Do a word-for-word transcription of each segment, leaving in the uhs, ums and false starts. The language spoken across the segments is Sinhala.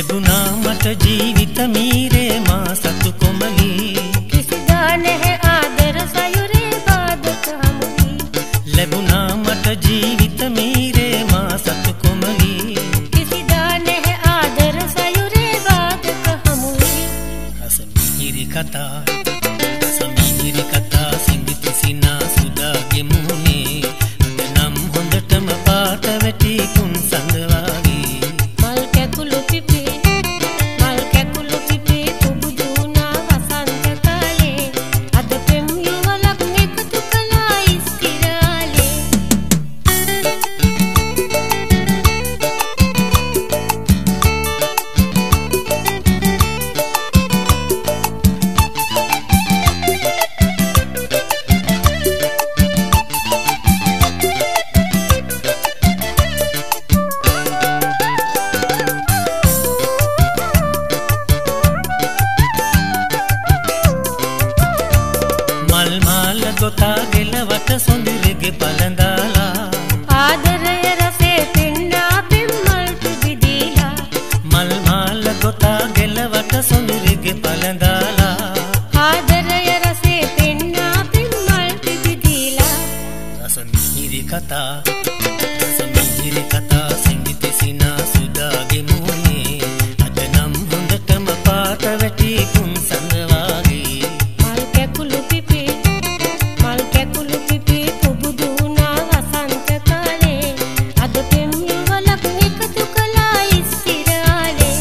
ලැබුණා මට ජීවිත මීරේ මා සතු කොමලි කිසිදා නැහැ ආදර සයුරේ බාධක හමුවී ලැබුණා මට ජීවිත මීරේ මා සතු කොමලි කිසිදා නැහැ ආදර සයුරේ බාධක හමුවී අසමිහිරි කතා සමිහිරි කතා සිංගිති සිනා සුදාගේ මුහුණේ අද නම් හොඳටම පාට වැටි කුන් සඳ වාගේ මල් කැකුළු පිපේ මල් කැකුළු පිපේ පුබුදුනා වසන්ත කාලේ අද පෙම් යුවලක් එකතු කළා ඉස්තිරාලේ මල් මාල ගොතා ගෙලවට සොඳුරගේ පළඳාලා ආදරය රසේ පෙන්නා පෙම් මල් පිබිදීලා මල් මාල ගොතා ගෙලවට සොඳුරගේ පළඳාලා ආදරය රසේ පෙන්නා පෙම් මල් පිබිදීලා රසමිහිරි කතා රසමිහිරි කතා සිංගිති සිනා සුදාගේ මුහුණේ අද නම් හොඳටම පාට වැටි කුන් සඳ වාගේ මල් කැකුළු පිපේ මල් කැකුළු පිපේ පුබුදුනා වසන්ත කාලේ අද පෙම් යුවලක් එකතු කළා ඉස්තිරාලේ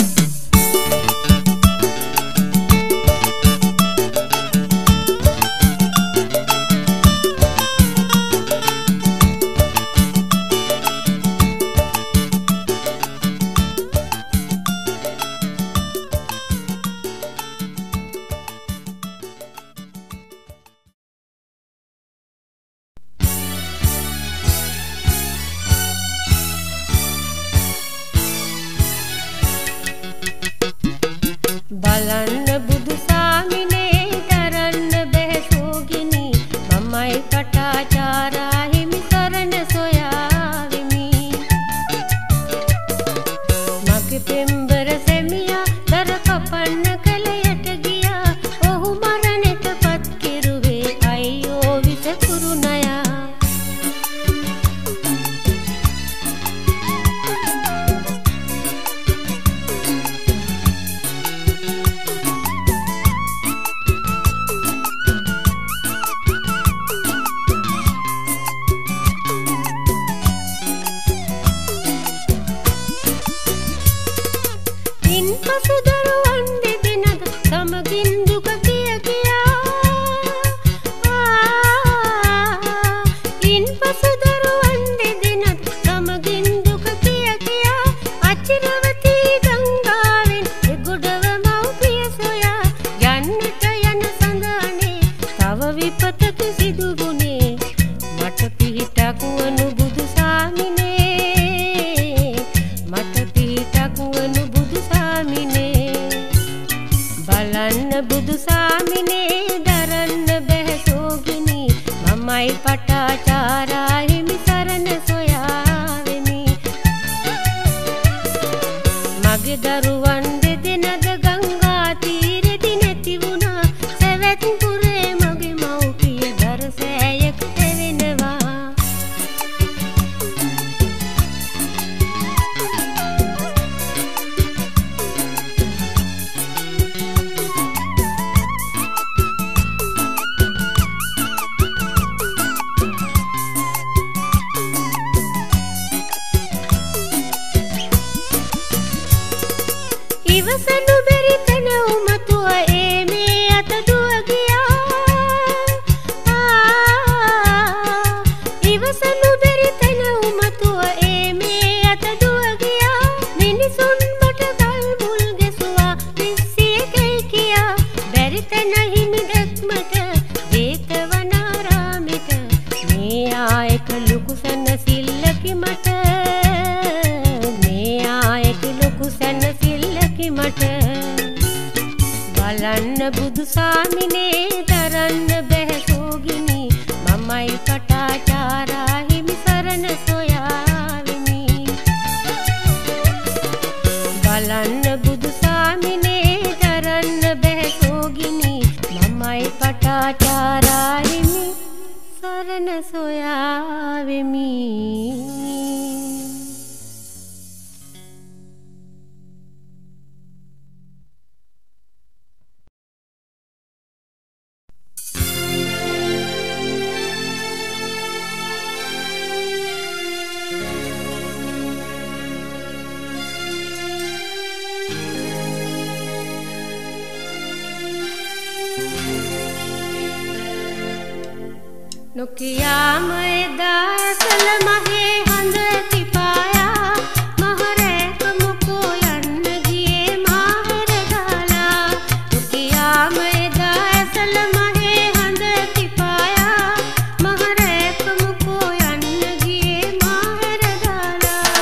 බලන්න බුදු සාමිනේ දරන්න බැහැ සෝගිනි මමයි පටාචාරා හිමි සරණ සොයාවිමි මගේ පෙම්බර සෙමියා දර කපන්න කලයට ගියා ඔහු මරණයට පත් කෙරුවේ අයියෝ විස කුරුණයා ඉන්පසු දරුවන් දෙදෙනද සමගින් දුක කිය කියා ඉන්පසු දරුවන් දෙදෙනද සමගින් දුක කිය කියා අචිරවතී ගංගාවෙන් එගොඩව මව්පිය සොයා යන්නට යන සඳහනේ තව විපතක සිදු වුණේ මට පිහිටක් වනු බුදු සාමිනේ මට පිහිටක් වනු බුදු සාමිනේ බලන්න බුදු සාමිනේ දරන්න බැහැ සෝගිනි මමයි පටාචාරා හිමි සරණ සොයාවෙමි මගේ දරුවන් දෙදෙනද ගංගා තීරෙදි නැති වුණා සැවැත් පුරේ මගේ මව්පිය දරසෑයකට වෙනවා ඉවසනු බැරි තැන උමතුව ඒ මේ අත දුව ගියා ඉවසනු බැරි තැන උමතුව ඒ මේ අත දුව ගියා මිනිසුන් මට ගල් මුල් ගෙසුවා පිස්සියකයි කියා බැරි තැන හිමි දැක්මට ජේතවනාරාමෙට මේ ආයක ලොකු සැනසිල්ලකි මට මේ ආයක ලොකු සැනසිල්ලකි මට බලන්න බුදු සාමිනේ දරන්න බැහැ සෝගිනි මමයි පටාචාරා හිමි සරණ සොයාවිමි බලන්න බුදු සාමිනේ දරන්න බැහැ සෝගිනි මමයි පටාචාරා හිමි සරණ සොයා වෙමි. නොකියාම එදා ඇසල මහේ හඳ තිපායා මහරැක මොකෝ යන්න ගියේ මාහැර දාලා. නොකියාම එදා ඇසල මහේ හඳ තිපායා මහරැක මොකෝ යන්න ගියේ මාහැර දාලා.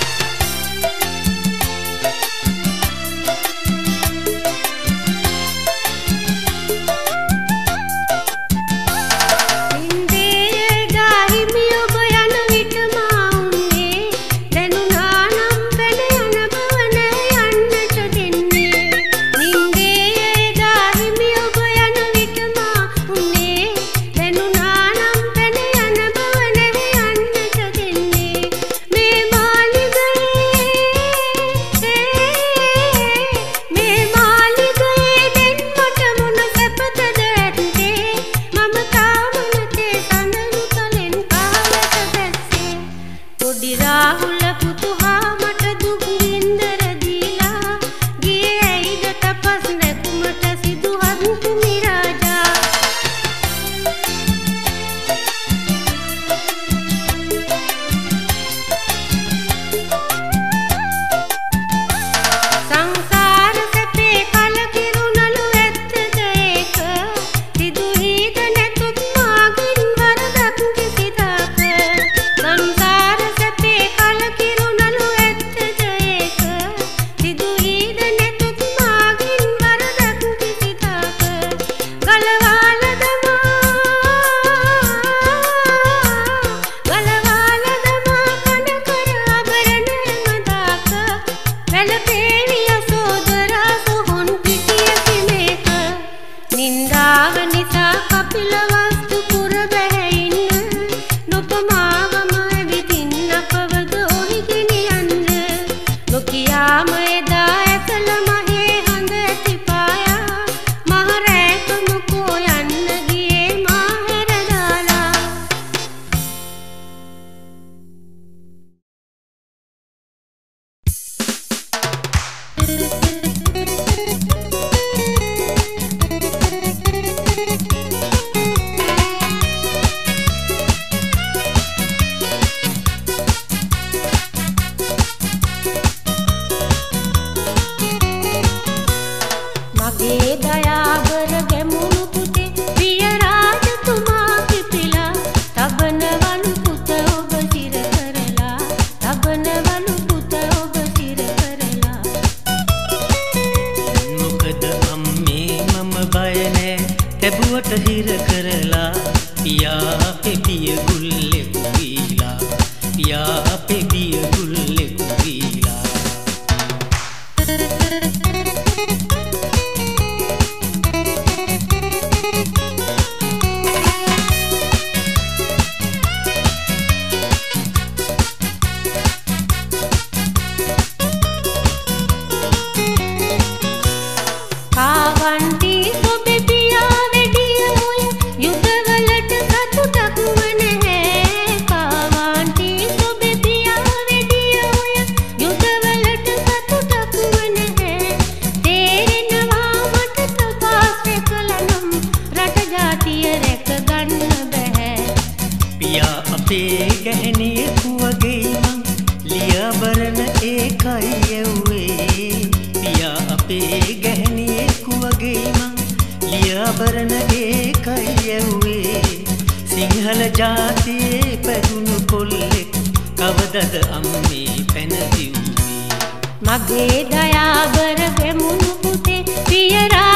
මගේ දයාබර වෙමුණු පුතේ පිය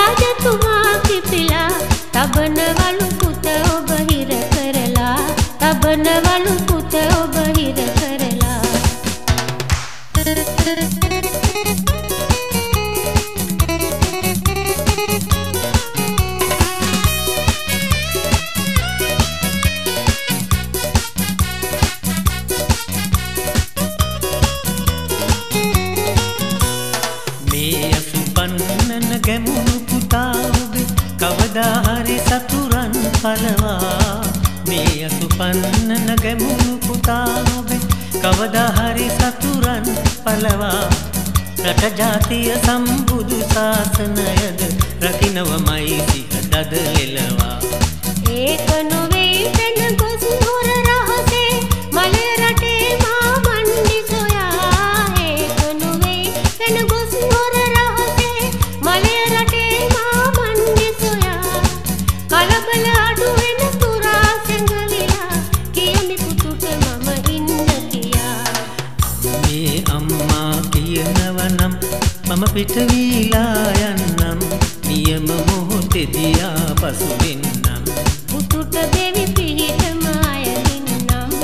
රාජතුමා කිපිලා තබනවලු පුත ඔබ හිර කරලා තබනවලු පුත ඔබ හිර කරලා මේ අසුපන්නන ගැමුණු පුතා ඔබ කවදා හරි සතුරන් පලවා මේ අසුපන්නන ගැමුණු පුතා ඔබ කවදා හරි සතුරන් පලවා රට ජාතිය සම්බුදු ශාසනයද රකින්නවමයි සිහදද එළවා ඒක නොවේ වෙන ගොස් හොර රහසේ මලේ රටේ මා මණ්ඩි සොයා ඒක නොවේ වෙන ගොස් හොර රහසේ මලේ රටේ මා මණ්ඩි සොයා කලබල අඩු වෙන තුරා සෙඟවිලා කියමි පුතුට මම ඉන්න කියා මේ අම්මා කියනවනම් මම පිට වීලා යන්නම් නියම මොහොතේදී ආපසු වෙන්නම් පුතුට දෙවි පිහිටම අයදින්නම්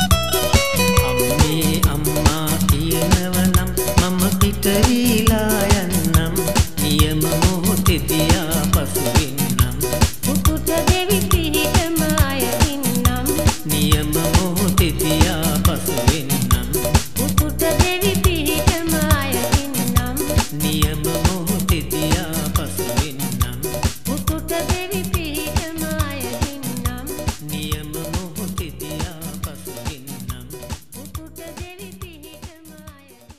අම්මේ අම්මා කියනවනම් මම පිට වීලා යන්නම් නියම මොහොතේදී ආපසු වෙන්නම් පුතුට දෙවි පිහිටම අයදින්නම් නියම මොහොතේදී ආපසු වෙන්නම් පුතුට දෙවි පිහිටම අයදින්නම් නියම මොහොතේදී ආපසු වෙන්නම් පුතුට දෙවි පිහිටම අයදින්නම් නියම මොහොතේදී ආපසු වෙන්නම් පුතුට දෙවි පිහිටම අයදින්නම්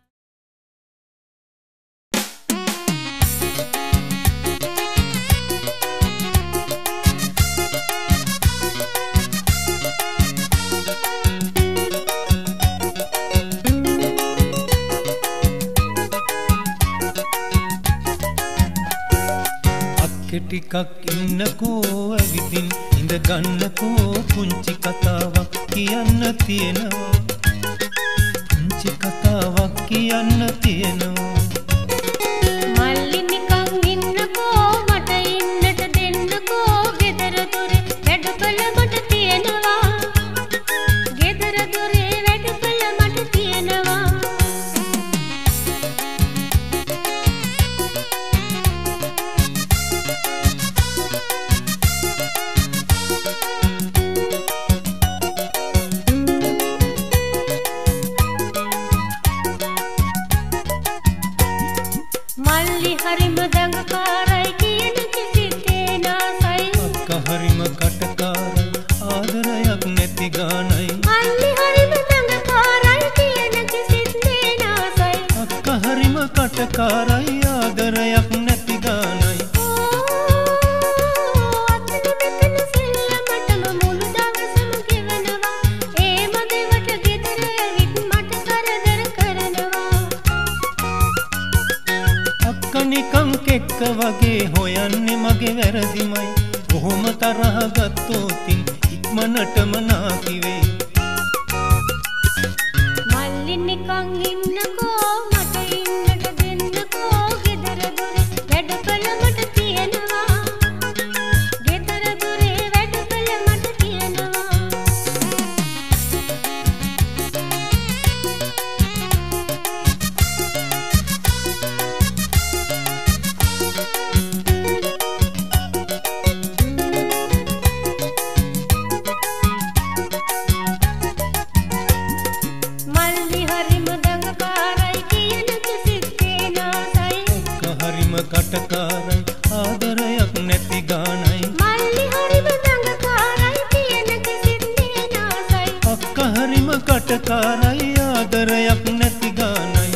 අක්කේ ටිකක් ඉන්නකෝ ඇවිදින් ඉඳ ගන්නකෝ පුංචි කතාවක් කියන්න තියෙනවා පුංචි කතාවක් කියන්න තියෙනවා මල්ලි නිකන් ඉන්නකෝ මට ඉන්නට දෙන්නකෝ ගෙදර දොරේ වැඩ කළ මට තියෙනවා ගෙදර දොරේ වැඩ කළ මට තියෙනවා මල්ලි හරිම දඟකාරයි කියන කිසිතේ නාසයි අක්කා හරිම කටකාරයි ආදරයක් නැති ගානයි මල්ලි හරිම දඟකාරයි කියන කිසිතේ නාසයි අක්කා හරිම කටකාරයි ආදරයක් නැති ගානයි අතන මෙතන සෙල්ලමටම මුළු දවසම ගෙවනවා ඒ මදෙවට ගෙදර ඇවිත් මට කරදර කරනවා අක්කා නිකන් කෙක්ක වගේ හොයන්නේ මගේ වැරදිමයි කොහොම තරහ ගත්තොතින් ඉක්මනටම නාකිවේ මල්ලි නිකන් ඉන්නකෝ මට ඉන්නට දෙන්නකෝ ගෙදර දොරේ වැඩ කළ මට තියෙනවා ගෙදර දොරේ වැඩ කළ මට තියෙනවා මල්ලි හරිම දඟකාරයි කියන කිසිතේ නාසයි අක්කා හරිම කටකාරයි ආදරයක් නැති ගානයි මල්ලි හරිම දඟකාරයි කියන කිසිතේ නාසයි අක්කා හරිම කටකාරයි ආදරයක් නැති ගානයි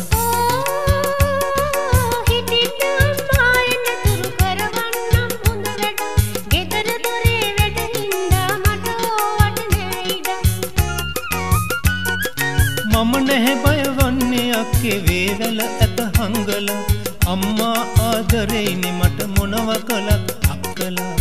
හිටිට අම්මා එන්න තුරු කරවන්නම් හොඳ වැඩ ගෙදර දොරේ වැඩ හින්දා මට ඕවට නෑ ඉඩ මම නැහැ බය වන්නේ අක්කේ වේවැල ඇත හංගල අම්මා ආදරේනේ මට මොනව කළත් අක්කලා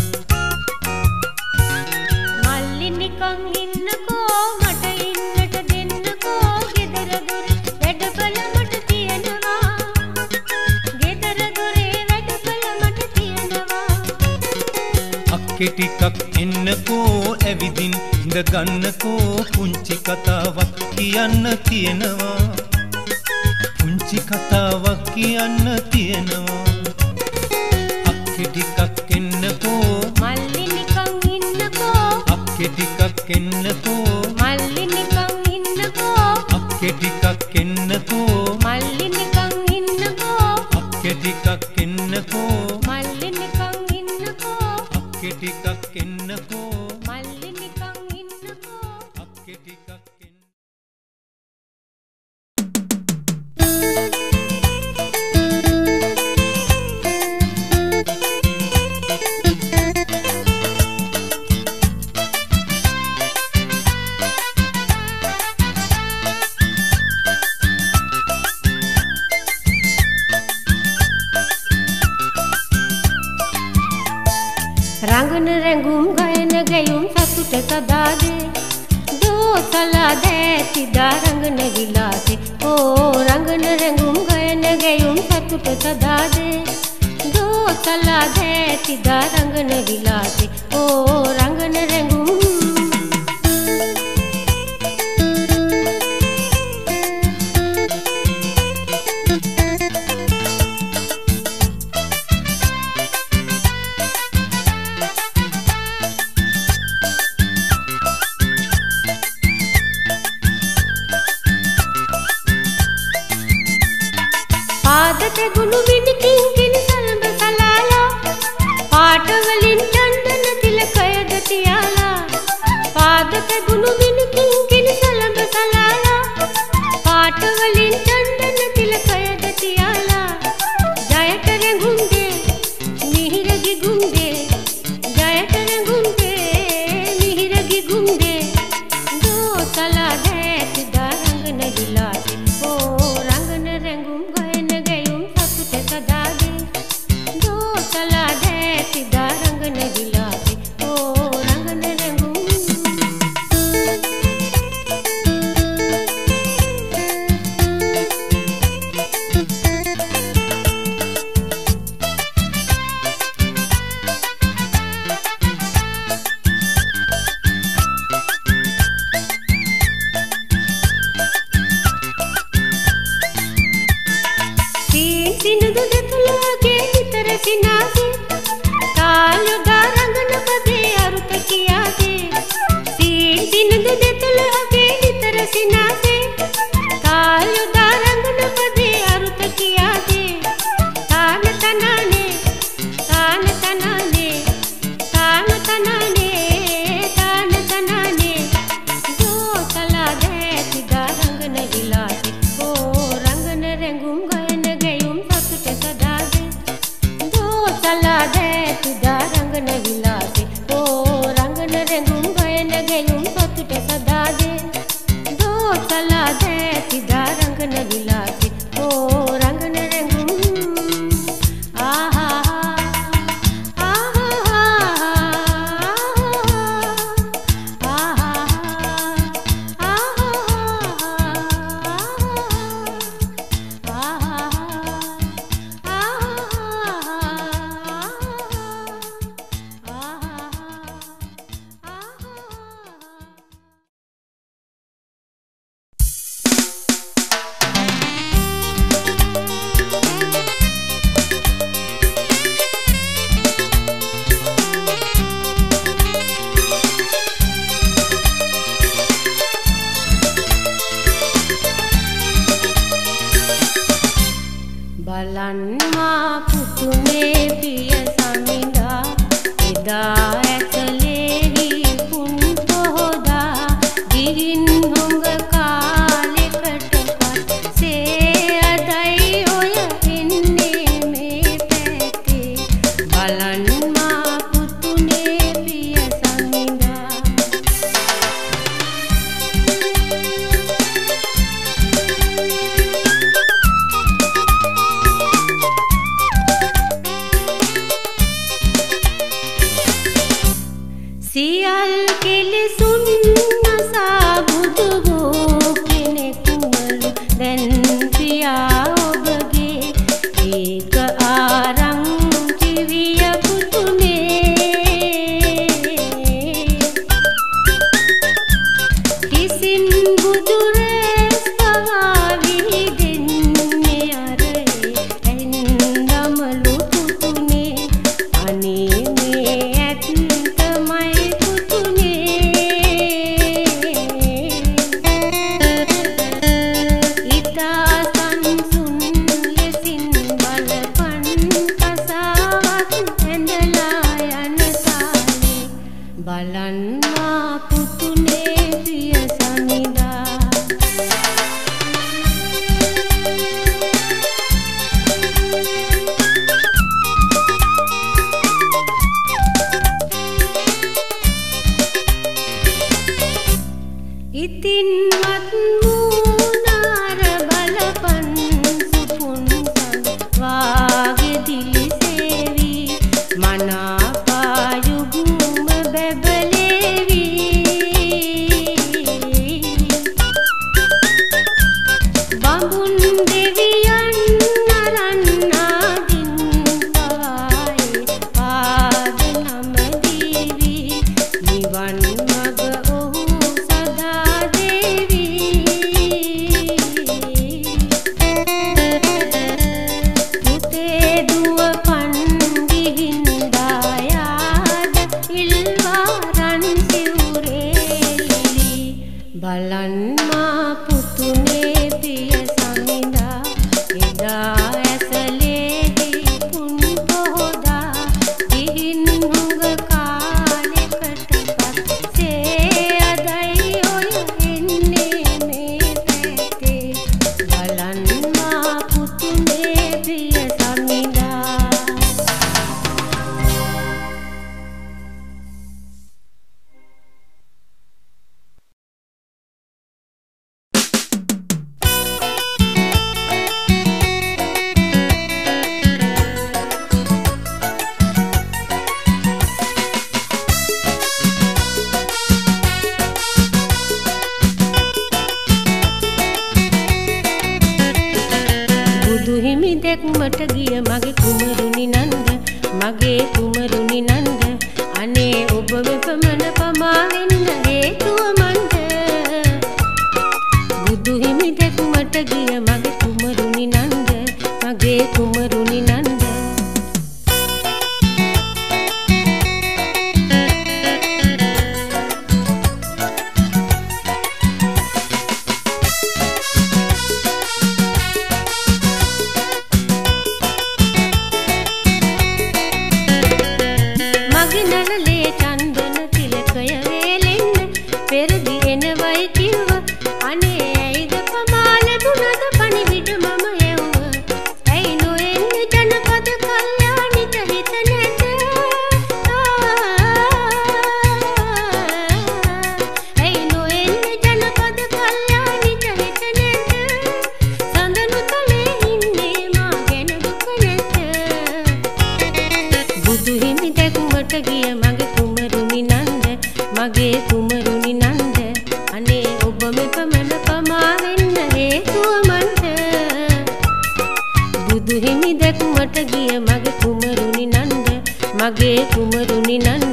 මල්ලි නිකන් ඉන්නකෝ මට ඉන්නට දෙන්නකෝ ගෙදර දොරේ වැඩ කළ මට තියෙනවා ගෙදර දොරේ වැඩ කළ මට තියෙනවා අක්කේ ටිකක් එන්නකෝ ඇවිදින් ඉඳ ගන්නකෝ පුංචි කතාවක් කියන්න තියෙනවා පුංචි කතාවක් කියන්න තියෙනවා අක්කේ ටිකක් එන්නකෝ මල්ලි නිකන් ඉන්නකෝ අක්කේ ටිකක් එන්නකෝ මල්ලි නිකන් ඉන්නකෝ අක්කේ ටිකක් එන්නකෝ මල්ලි නිකන් ඉන්නකෝ අක්කේ ටිකක් එන්නකෝ මල්ලි නිකන් ඉන්නකෝ අක්කේ ටිකක් එන්නකෝ මල්ලි නිකන් ඉන්නකෝ අක්කේ ටිකක් එන්න රංගන රැඟුම් ගයන ගැයුම් සතුට සදා දේ දෝසලා දැති දාරංගන විලාසේ ඕ රංගන රැඟුම් ගයන ගැයුම් සතුට සදා දේ දෝසලා දැති දාරංගන විලාසේ ඕ රංගන රැඟුම් පාදක ගුණු විනිකින් කිනි සලඹ සලාලා පාටවලින් චන්දන තිලකයද තියාලා පාදක ගුණු විනිකින් කිනි සලඹ සලාලා පාටවලින් චන්දන තිලකයද තියාලා ජයට රැඟුම් දේ මිහිර ගිගුම් දේ ජයට රැඟුම් දේ මිහිර ගිගුම් දේ දෝසලා දැති දාරංගන විලාසේ ඕ රංගන රැඟුම් දෝසලා දැති දාරංගන විලාසේ ඕ රංගන රැඟුම් සිනුදු දෙතුලගේ විතර සිනාසේ කාලුදා රංගන පදේ අරුත කියාසේ සීන් සිනුදු දෙතුලගේ විතර සිනාසේ කාලුදා රංගන පදේ අරුත කියාසේ තාන තනනේ තාන තනනේ තාන තනනේ තාන තනනේ දෝසලා දැති දාරංගන විලාසේ ඕ රංගන රැඟුම් දෝසලා දැති දාරංගන විලාසේ ඕ රංගන රැඟුම් ගයන ගැයුම් සතුට සදා දේ දෝසලා දැති දාරංගන විලාසේ ඕ රංගන රැඟුම් ආහා ආහා බලන් මා පුතුනේ පිය සමිඳා එදා ඇතලේ පුන් පොහොදා ගිහින් හොඟ කාලෙකට පස්සේ අදයි ඔය එන්නේ මේ පැත්තේ බලන් මා පුතුනේ පිය සමිඳා ගිය මගේ කුමරුනි නන්ද මගේ කුමරුනි නන්ද අනේ ඔබ වෙපමණ පමා වෙන්න හේතුව මන්ද බුදු හිමි දැක්මට ගිය මගේ කුමරුනි නන්ද මගේ කුමරුනි නන්ද මගේ කුමරුනි නන්ද අනේ ඔබ මෙපමණ පමා වෙන්න හේතුව මන්ද බුදු හිමි දැක්මට ගිය මගේ කුමරුනි නන්ද මගේ කුමරුනි නන්ද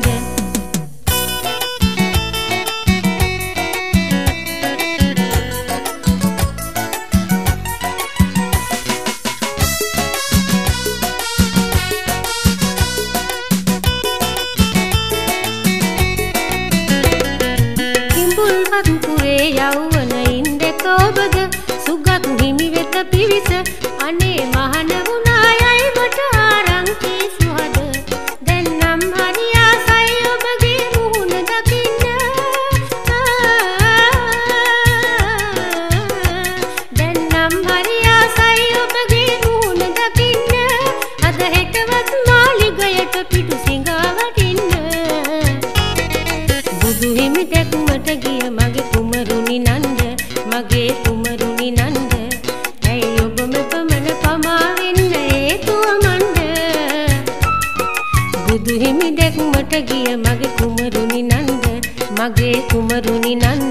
පිවිස අනේ මහන වුණායයි මට ආරංචි සුහද දැන් නම් හරි ආසයි ඔබගේ මුහුණ දකින්න දැන් නම් හරි ආසයි ඔබගේ මුහුණ දකින්න අද හෙටවත් මාලිගයට පිටු සිඟා වටින්න බුදු හිමි දැක්මට ගිය මගේ කුමරුනි නන්ද මගේ කුමරුනි නන්ද බුදු හිමි දැක්මට ගිය මගේ කුමරුනි නන්ද මගේ කුමරුනි නන්ද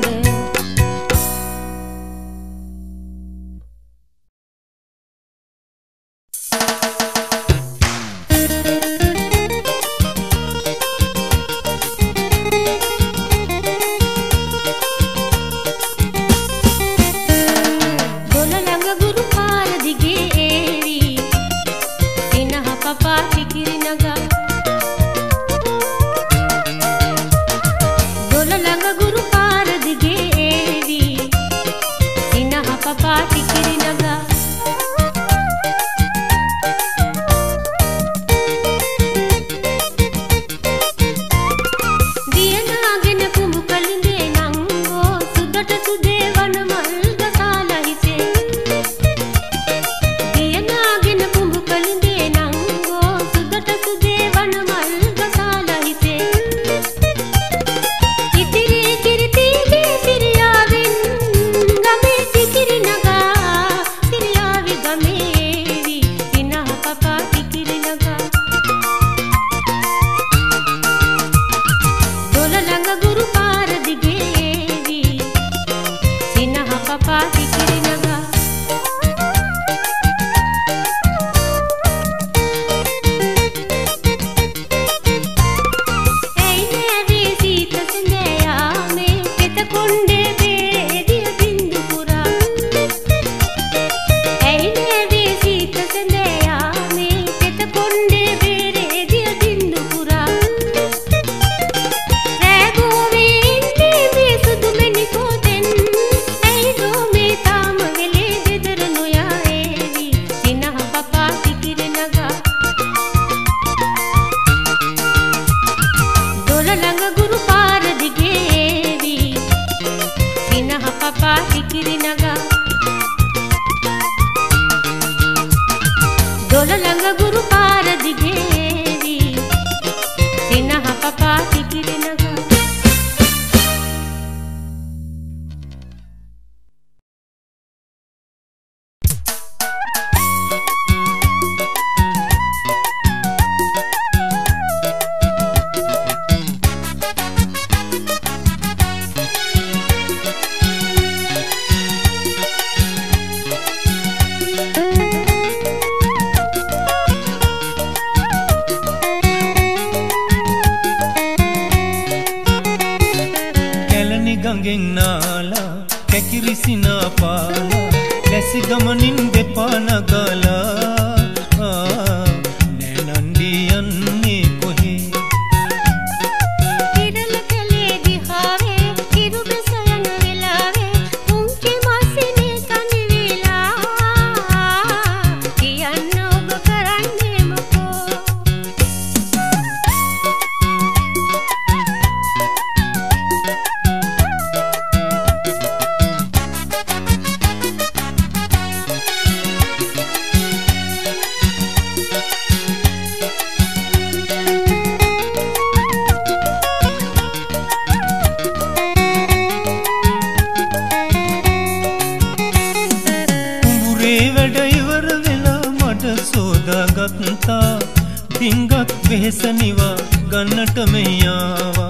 සෝදාගත්තා ඩිංගක් වෙහෙස නිවා ගන්නට මෙහි ආවා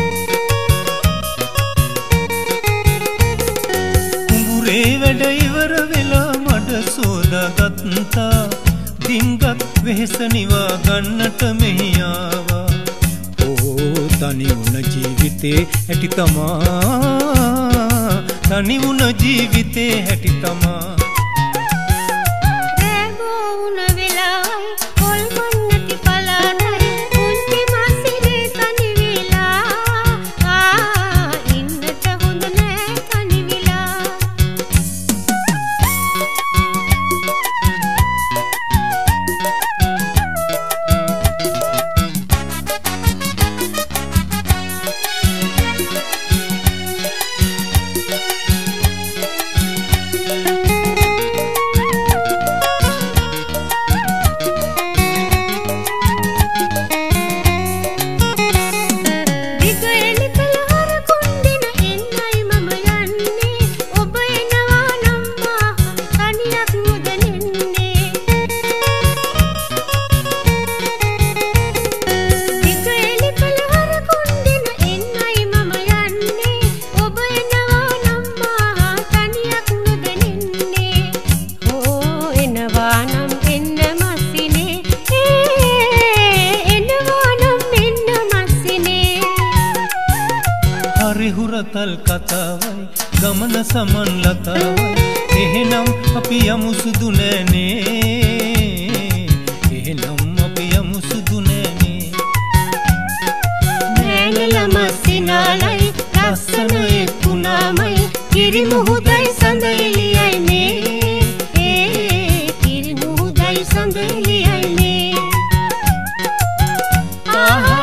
කුඹුරේ වැඩ ඉවර වෙලා මඩ සෝදාගත්තා ඩිංගක් වෙහෙස නිවා ගන්නට මෙහි ආවා ඕ තනි වුණ ජීවිතේ හැටි තමා තනි වුණ ජීවිතේ හැටි තමා හුරතල් කතාවයි ගමන සමන් ලතාවයි එහෙනම් අපි යමු සුදු නෑනේ එහෙනම් අපි යමු සුදු නෑනේ නෑනල මස්සිනාලයි ලස්සන එක්ුණාමයි කිරි මුහුදයි සඳ එළියයි නේ ඒ කිරි මුහුදයි සඳ එළියයි නේ ආහා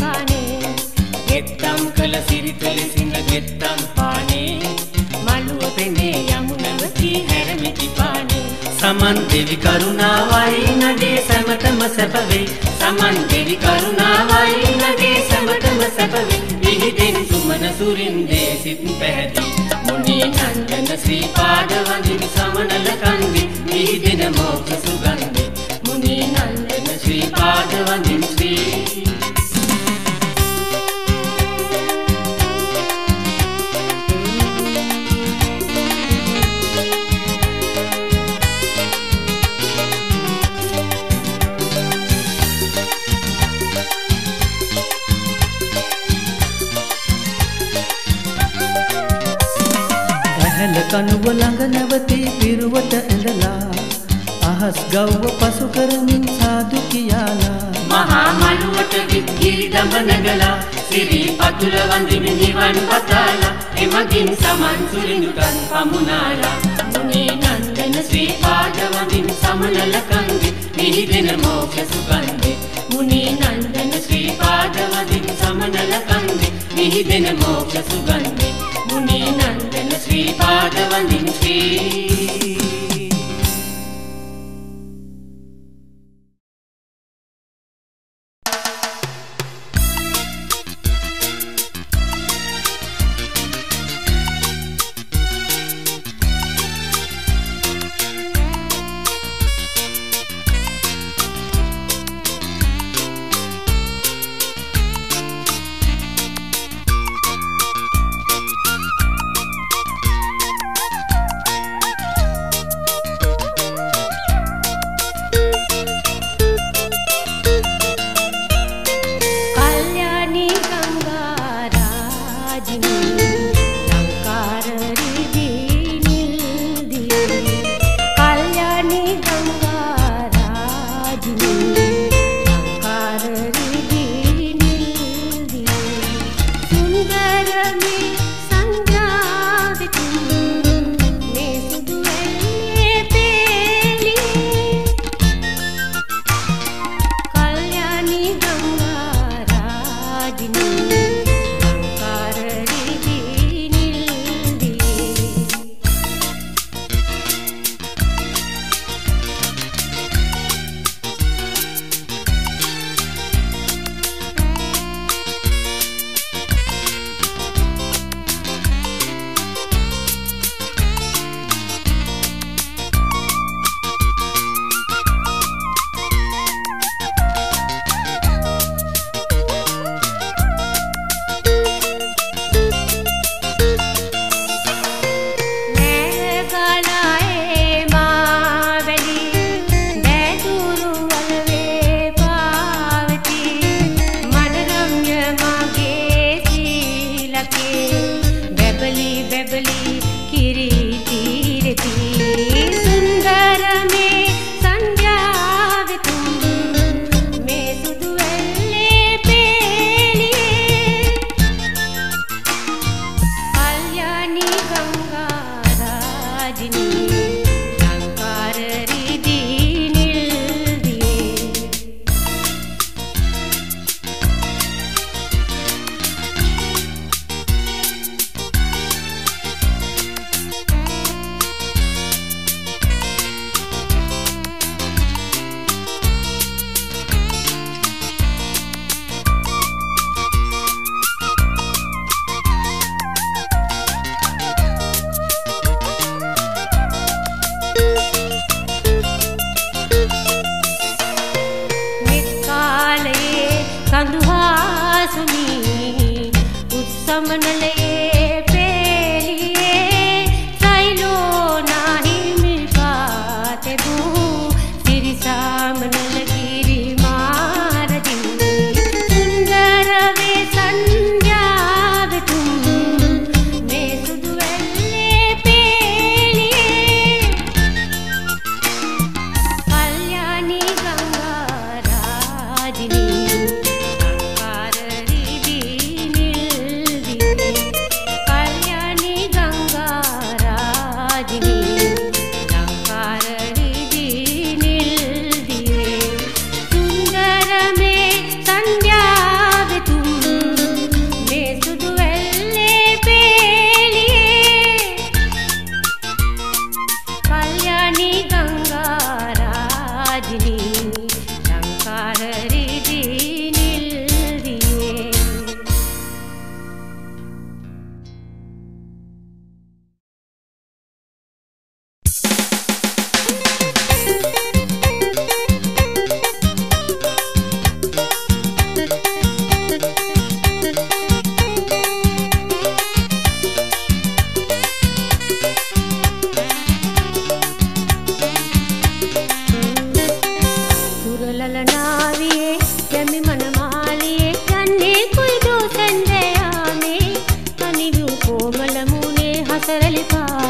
ගෙත්තම් කළ සිරිතල සිඳ ගෙත්තම් පානේ මලුව පෙනේ යමු නැවති හැරමිටි පානේ සමන් දෙවි කරුණාවයි නගේ සැමටම සැප වෙයි සමන් දෙවි කරුණාවයි නගේ සැමටම සැප වෙයි විහිදෙන සුමන සුරින්දේ සිත් පැහැදී මුනි නන්දන ශ්‍රී පාද වඳින සමනල කන්දේ විහිදෙන මෝක්ෂ සුගන්ධේ මුනි නන්දන ශ්‍රී පාද වඳින ශ්‍රී කනුව ළඟ නැවතී පිරුවට ඇඳලා අහස් ගව්ව පසු කරමින් සාදු කියාලා මහා මළුවට විත්ගිරි දඹ නැගලා සිරී පතුල වඳිමින් නිවන් පතාලා එමගින් සමන් සුරිඳුටත් පමුණාලා මුනි නන්දන ශ්‍රී පාද වඳින සමනල කන්දේ විහිදෙන මෝක්ෂ සුගන්ධේ මුනි නන්දන ශ්‍රී පාද වඳින සමනල කන්දේ විහිදෙන මෝක්ෂ සුගන්ධේ මුනි නන්දන ශ්‍රී පාද වඳින ශ්‍රී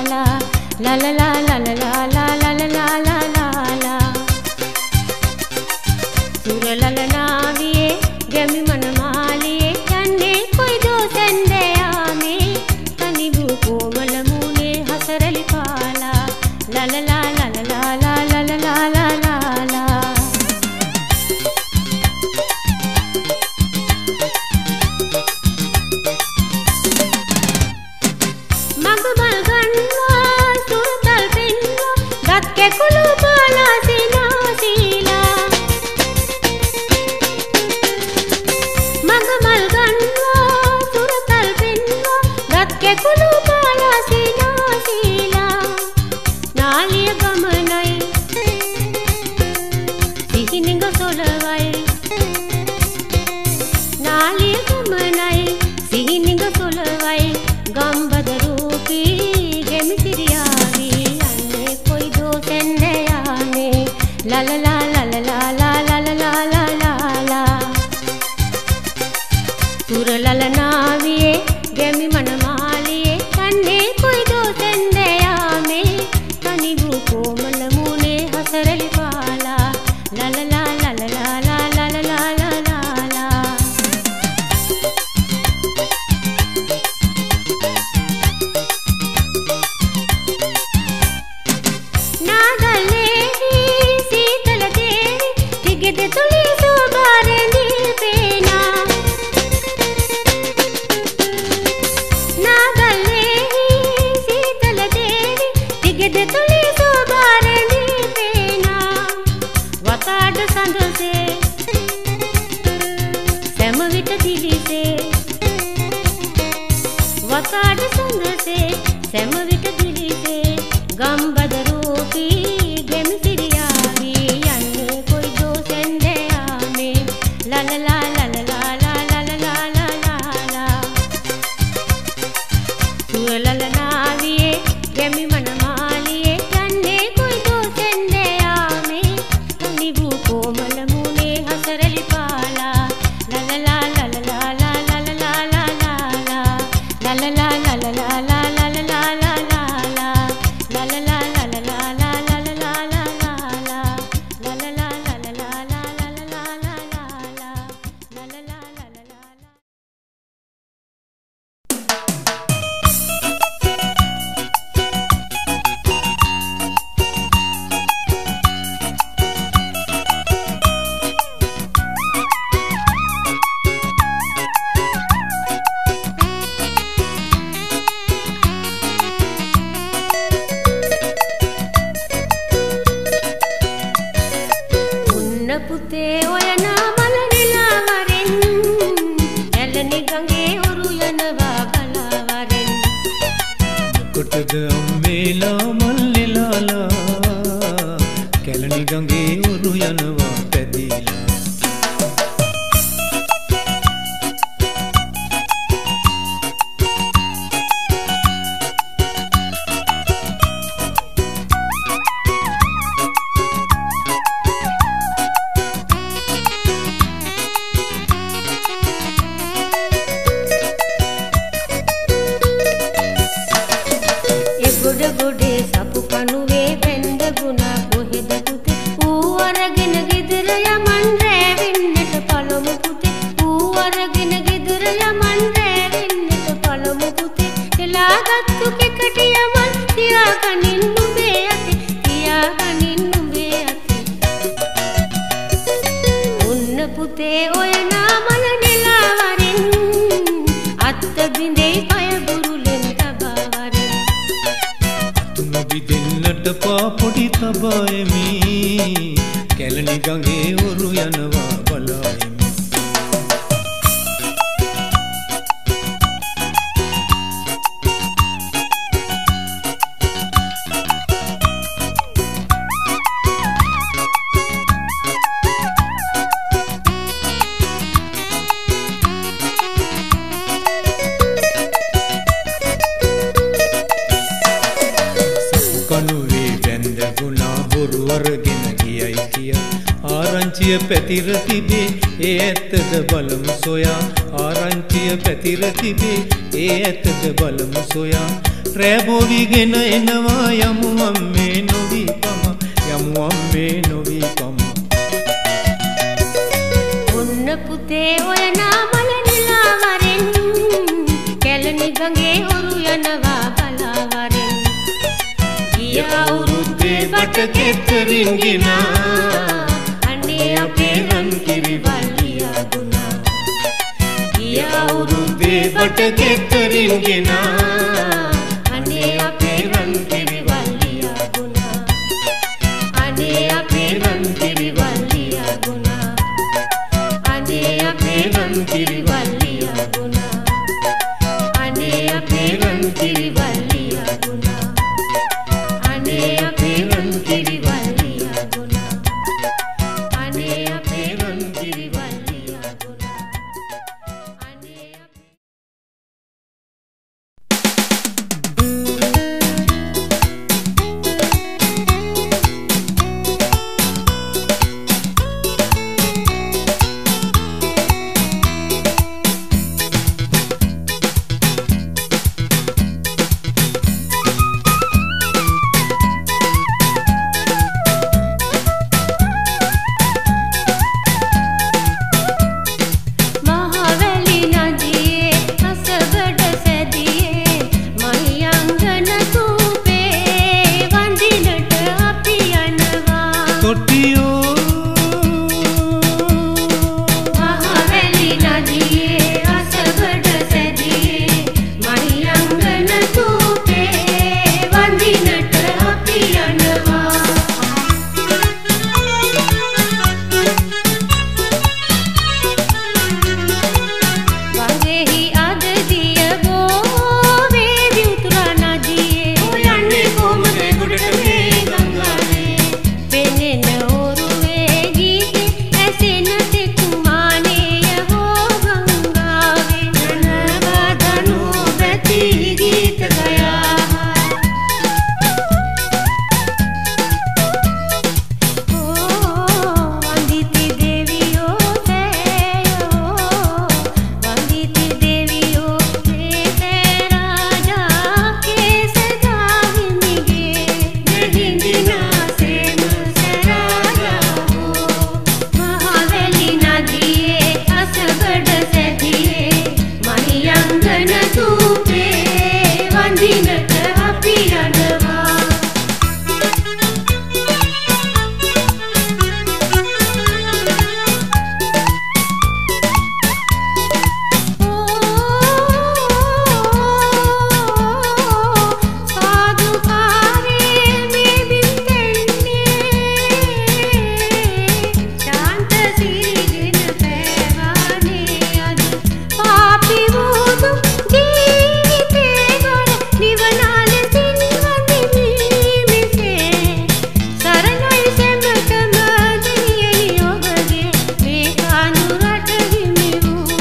La la la la la la la la la la la la la. Suralalanaviye gemi manamaliye yanne koi do sendeyame tanibu komala mune hasarali pala. La la la la la la la la la la la la la. Magamal ganwa suratal penwa gat ke kulu pala sina sila. Magamal ganwa suratal penwa gat ke kulu pala sina sila. Naliya gamanai sihininga solawai. Naliya gamanai sihininga solawai. Gambadarupi gemi siriyavi anne koi do sendeyame. La la la la la la la la la la la la la. Suralalanaviye gemi manamaliye anne koi do sendeyame tanibu komala mune hasarali pala. La la la la la la la la la la la la la. Nagalevi sitala devi tigede tuli sobare nilpena. Nagalevi sitala devi tigede tuli sobare nilpena. Watad sandase samavita dilise. Watad sandase samavita dilise. Gambadarupi gemi siriyavi yanne koi do sendeyame. La la la la la la la la la la la la la. Suralalanaviye gemi manamaliye yanne koi do sendeyame tanibu komala mune hasarali pala. La la la la la la la la la la la la la. La la la la la la la la la la la la la. La la la la la la la la la la la la la. La la la la la la la la la la la la la. La la la la la la. Unna putte oyana malanila waren elani gange oru yanawa balawaren. කොටද අම්මේලා මල්ලෙලාලා Kelani ගඟේ උරු යනවා පැදීලා. Goda gode sapu panuve benda guna koheda pute uu aragena gedara yaman revenneta palamu pute uu aragena gedara yaman revenneta palamu pute elagattu kekati yaman tiya kanin numbe ate tiya kanin numbe ate. Unna pute oyana malanela waren atta binde paya burulen tabawaren. තුනබි දෙන්නට පාපොඩි තබායමි කැලණි ගඟේ උරු යනවා බලායමි. කනුවේ බැඳ ගුණා බොරු අරගෙන ගියයි කියා ආරංචිය පැතිර තිබේ ඒ ඇත්තද බලමු සොයා. ආරංචිය පැතිර තිබේ ඒ ඇත්තද බලමු සොයා. රැබෝවිගෙන එනවා යමු අම්මේ නොවිපම යමු අම්මේ නොවිපම ඔන්න පුතේ ඔය නාමල නිලාවරෙන් කැලණි ගඟේ හොරු යනවා බලාවරෙන් ගිය අවුරුද්දේ බට කෙතරින් ගිනා අනේ අපේ රන් කිරිවලියා ගුණා ගිය අවුරුද්දේ බට කෙතරින් ගිනා අනේ අපේ රන් කිරිවලියා ගුණා අනේ අපේ රන් කිරිවලියා ගුණා අනේ අපේ රන් කිරිවලියා ගුණා අනේ අපේ රන් කිරිවලියා ගුණා අනේ අපේ රන් කිරිවලියා ගුණා අනේ අපේ රන් කිරිවලියා ගුණා අනේ මහවැලි නදියේ අසබඩ සැදියේ මහියංගන සූපේ වඳිනට අපි යනවා තොටියෝ මහවැලි නදියේ අසබඩ සැදියේ මහියංගන සූපේ වඳිනට අපි යනවා වංගෙහි අද දිය බෝවේ විතුරා නදියේ යන්නේ කොහමද ගොඩට මේ ගංගාවේ පෙනෙන ඔරුවේ ගීතේ ඇසෙන තෙකුමානේය හෝ ගංගාවේ යනවා දනු බැති ගීත ගයා වන්දිති දෙවියෝ තේයෝ වන්දිති දෙවියෝ තේ රාජා කේසදා හිමිගේ දෙහිඳිනා සේම සරාජා මහවැලි නදියේ අසබඩ සැදියේ මහියංගන සූපේ වඳිනට අපි යනවා සාදුකාරේ මේ බින්දෙන්නේ ශාන්ත සීගෙන පෑවානේ අද පාපි වූ ජීවිතේ ගොඩ නිවනාල සින්වදිමි මෙසේ සරණයි සෙමටම දෙනියෙහි ඔබගේ මේ කඳුරට හිමි වූ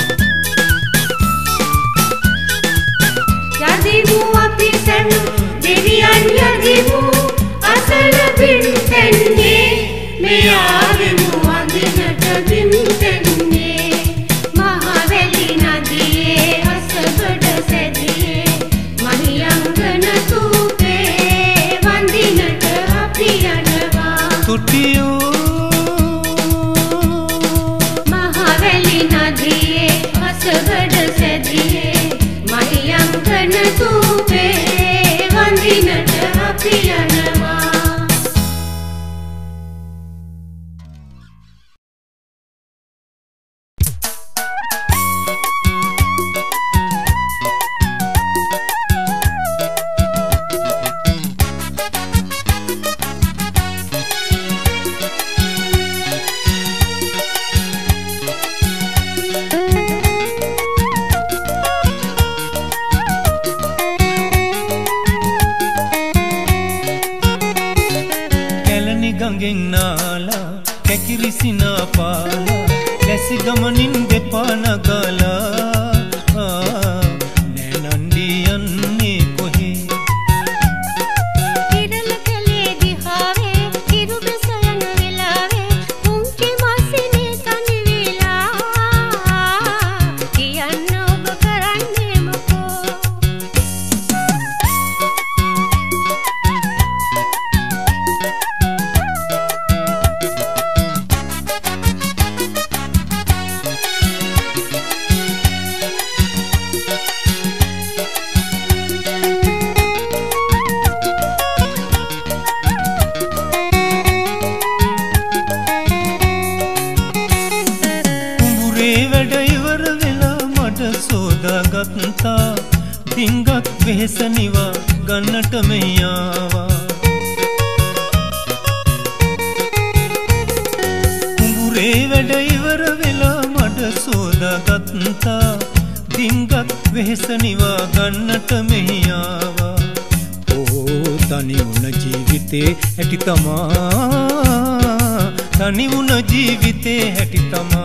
යදිමු අපි සැම දෙවියන් යදිමු අසල බින්දෙන්නේ මේ ආවෙමු වඳිනට බින්දෙන්නේ මහවැලි නදියේ අසබඩ සැදියේ මහියංගන සූපේ වඳිනට අපි යනවා තොටියෝ මහවැලි නදියේ අසබඩ සැදියේ මහියංගන සූපේ වඳිනට අපි යනවා කැලණි ගඟෙන් නාලා කැකිරිසිනා පාලා දැසි ගමනින් දෙපා නගලා නෑ නන්දි යන්නේ කොහේ ඉරල කලේ දිහාවේ කිරුබ සයන වෙලාවේ පුංචි මාසිනේ තනි වෙලා කියන්න ඔබ කරන්නේ මොකෝ වෙහෙස නිවා ගන්නට මෙහි ආවා. කුඹුරේ වැඩ ඉවර වෙලා මඩ සෝදාගත්තා. දින්ගත් වෙහෙස නිවා ගන්නට මෙහි ආවා. ඕ තනි වුණ ජීවිතේ හැටි තමා, තනි වුණ ජීවිතේ හැටි තමා.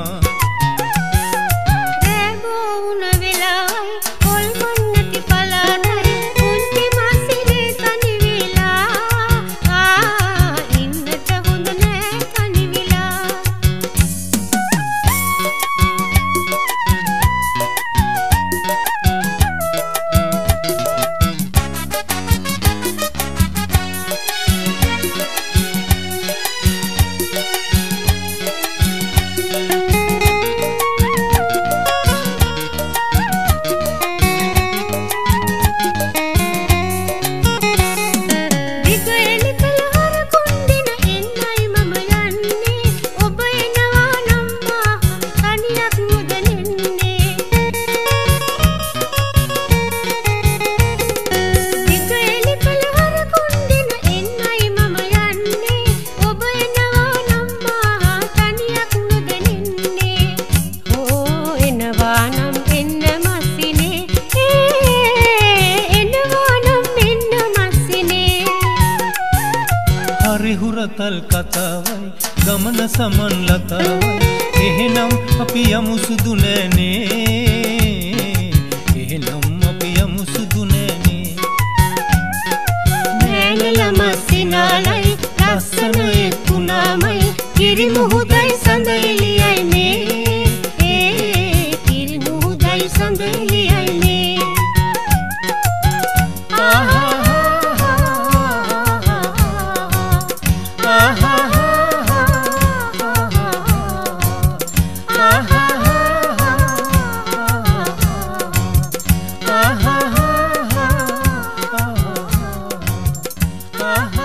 හුරතල් කතාවයි ගමන සමන් ලතාවයි. එහෙනම් අපි යමු සුදු නෑනේ, එහෙනම් අපි යමු සුදු නෑනේ. නෑනල මස්සිනාලයි ලස්සන එක්ුණාමයි, කිරි මුහුදයි සඳ එළියයි මේ, ඒ කිරි මුහුදයි සඳ එළියයි මේ. Ah